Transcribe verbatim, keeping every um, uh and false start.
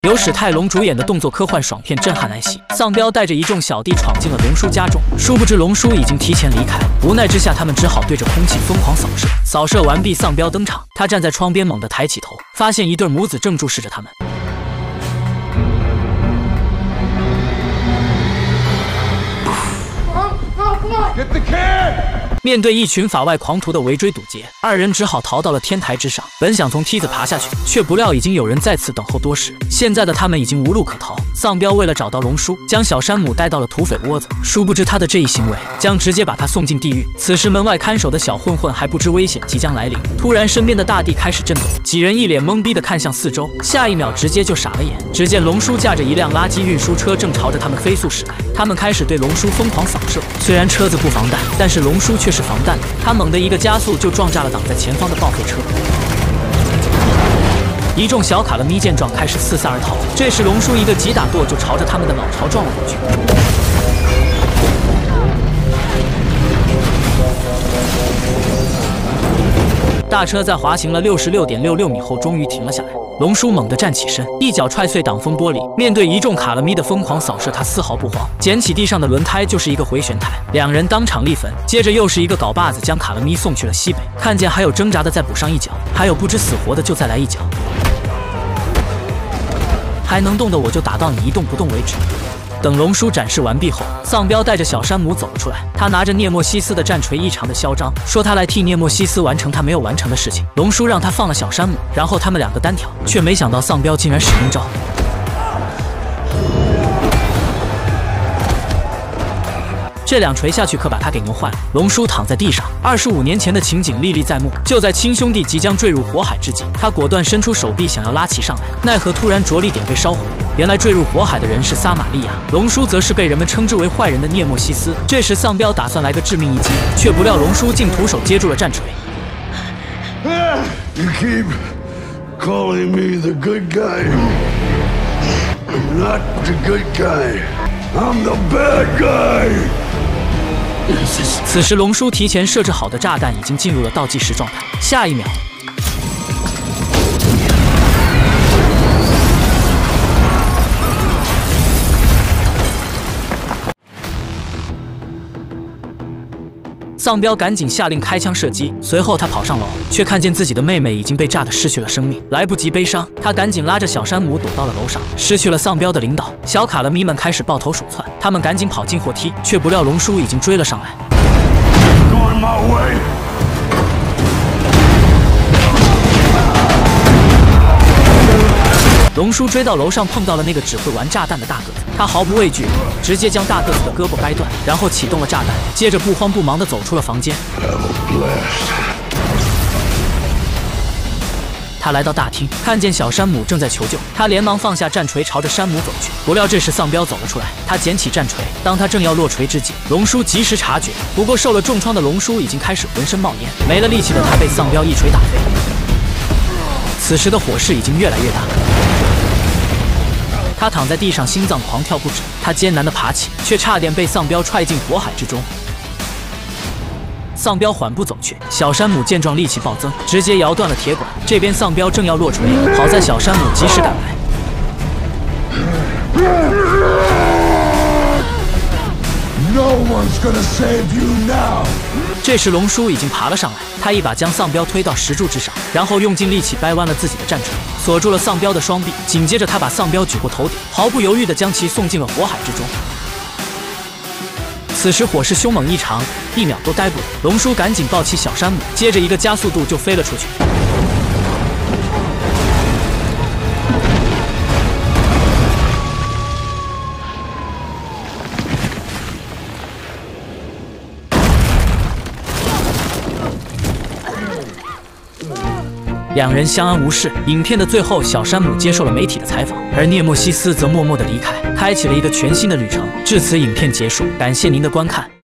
由史泰龙主演的动作科幻爽片震撼来袭，丧彪带着一众小弟闯进了龙叔家中，殊不知龙叔已经提前离开了。无奈之下，他们只好对着空气疯狂扫射。扫射完毕，丧彪登场，他站在窗边，猛地抬起头，发现一对母子正注视着他们。 面对一群法外狂徒的围追堵截，二人只好逃到了天台之上。本想从梯子爬下去，却不料已经有人在此等候多时。现在的他们已经无路可逃。丧彪为了找到龙叔，将小山姆带到了土匪窝子。殊不知他的这一行为将直接把他送进地狱。此时门外看守的小混混还不知危险即将来临，突然身边的大地开始震动，几人一脸懵逼的看向四周，下一秒直接就傻了眼。只见龙叔驾着一辆垃圾运输车正朝着他们飞速驶来，他们开始对龙叔疯狂扫射。虽然车子不防弹，但是龙叔却是防弹的，他猛地一个加速就撞炸了挡在前方的报废车。一众小卡勒咪见状开始四散而逃，这时龙叔一个急打舵就朝着他们的老巢撞了过去。大车在滑行了六十六点六六米后终于停了下来。龙叔猛地站起身，一脚踹碎挡风玻璃。面对一众卡勒咪的疯狂扫射，他丝毫不慌，捡起地上的轮胎就是一个回旋台，两人当场力焚。接着又是一个镐把子将卡勒咪送去了西北。看见还有挣扎的，再补上一脚；还有不知死活的，就再来一脚。还能动的我就打到你一动不动为止。 等龙叔展示完毕后，丧彪带着小山姆走了出来。他拿着涅墨西斯的战锤，异常的嚣张，说他来替涅墨西斯完成他没有完成的事情。龙叔让他放了小山姆，然后他们两个单挑，却没想到丧彪竟然使阴招。 这两锤下去可把他给牛坏了。龙叔躺在地上，二十五年前的情景历历在目。就在亲兄弟即将坠入火海之际，他果断伸出手臂想要拉其上来，奈何突然着力点被烧毁。原来坠入火海的人是撒玛利亚，龙叔则是被人们称之为坏人的涅墨西斯。这时丧彪打算来个致命一击，却不料龙叔竟徒手接住了战锤。 You keep calling me the good guy. I'm not the good guy. I'm the bad guy. 此时，龙叔提前设置好的炸弹已经进入了倒计时状态。下一秒，丧彪赶紧下令开枪射击，随后他跑上楼，却看见自己的妹妹已经被炸得失去了生命，来不及悲伤，他赶紧拉着小山姆躲到了楼上。失去了丧彪的领导，小卡勒咪们开始抱头鼠窜，他们赶紧跑进货梯，却不料龙叔已经追了上来。龙叔追到楼上，碰到了那个只会玩炸弹的大个子，他毫不畏惧，直接将大个子的胳膊掰断，然后启动了炸弹，接着不慌不忙地走出了房间。他来到大厅，看见小山姆正在求救，他连忙放下战锤，朝着山姆走去。不料这时丧彪走了出来，他捡起战锤，当他正要落锤之际，龙叔及时察觉。不过受了重创的龙叔已经开始浑身冒烟，没了力气的他被丧彪一锤打飞。此时的火势已经越来越大。 他躺在地上，心脏狂跳不止。他艰难地爬起，却差点被丧彪踹进火海之中。丧彪缓步走去，小山姆见状力气暴增，直接摇断了铁管。这边丧彪正要落锤，好在小山姆及时赶来。 No one's gonna save you now. 这时龙叔已经爬了上来，他一把将丧彪推到石柱之上，然后用尽力气掰弯了自己的战锤，锁住了丧彪的双臂。紧接着他把丧彪举过头顶，毫不犹豫地将其送进了火海之中。此时火势凶猛异常，一秒都待不了。龙叔赶紧抱起小山姆，接着一个加速度就飞了出去。 两人相安无事。影片的最后，小山姆接受了媒体的采访，而涅墨西斯则默默地离开，开启了一个全新的旅程。至此，影片结束。感谢您的观看。